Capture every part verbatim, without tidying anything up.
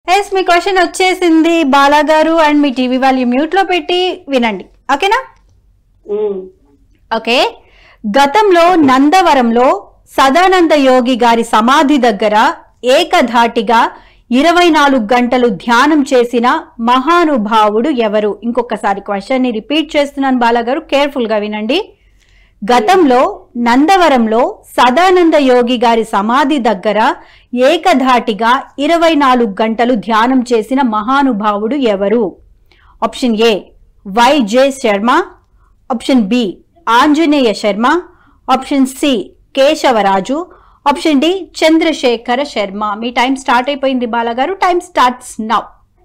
Yes మీ question వచ్చేసింది బాలా గారు and మీ టీవీ వాల్యూ మ్యూట్ లో పెట్టి వినండి ఓకేనా. ఓకే, గతంలో నందవరంలో సదానంద యోగి గారి సమాధి దగ్గర ఏకధాటిగా ఇరవై నాలుగు గంటలు ధ్యానం చేసిన మహానుభావుడు ఎవరు? ఇంకొకసారి క్వశ్చన్ ని రిపీట్ చేస్తున్నాను బాలగారు, కేర్ఫుల్ గా వినండి. గతంలో నందవరంలో సదానంద యోగి గారి సమాధి దగ్గర ఏకధాటిగా ఇరవై నాలుగు గంటలు ధ్యానం చేసిన మహానుభావుడు ఎవరు? Option A Y J Sharma, option B Anjaneya Sharma, option C Keshavaraju, option D Chandrasekhara Sharma. మీ టైం స్టార్ట్ అయిపోయింది బాలగారు, టైం స్టార్ట్స్ నౌ.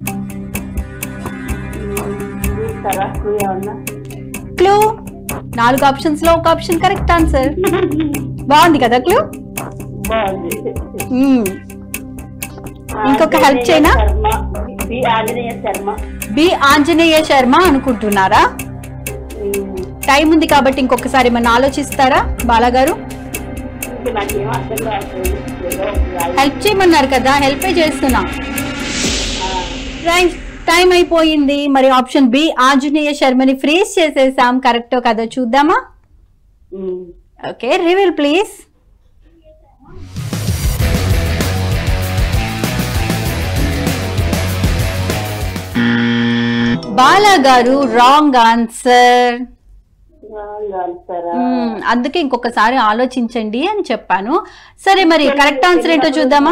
క్లూ నాలుగు ఆప్షన్స్ లో ఒక ఆప్షన్ కరెక్ట్ ఆన్సర్. బాగుంది కదా క్లూ? ఇంకొక హెల్ప్ చేయనా? బి ఆంజనేయ శర్మ అనుకుంటున్నారా? టైం ఉంది కాబట్టి ఇంకొకసారి ఏమన్నా ఆలోచిస్తారా బాలగారు? హెల్ప్ చేయమన్నారు కదా, హెల్ప్ చేస్తున్నా. టైం అయిపోయింది. మరి ఆప్షన్ బి ఆంజనేయ శర్మని ఫ్రీజ్ చేసేసాం. కరెక్టో కదా చూద్దామా? Okay, reveal please. బాలా గారు రాంగ్ ఆన్సర్. అందుకే ఇంకొకసారి ఆలోచించండి అని చెప్పాను. సరే మరి కరెక్ట్ ఆన్సర్ ఏంటో చూద్దామా?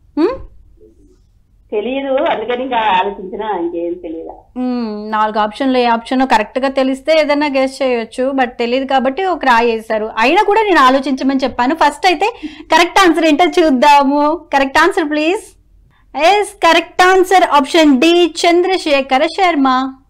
తెలియదు, అందుకని ఇంకా ఆలోచించినా ఇంకేం తెలియదు. నాలుగు ఆప్షన్లు ఏ ఆప్షన్ కరెక్ట్ గా తెలిస్తే ఏదైనా గెస్ చేయొచ్చు, బట్ తెలియదు కాబట్టి ఒక రాయి వేశారు. అయినా కూడా నేను ఆలోచించమని చెప్పాను. ఫస్ట్ అయితే కరెక్ట్ ఆన్సర్ ఏంటో చూద్దాము. Correct answer please. Yes, correct answer option D Chandrasekhara Sharma.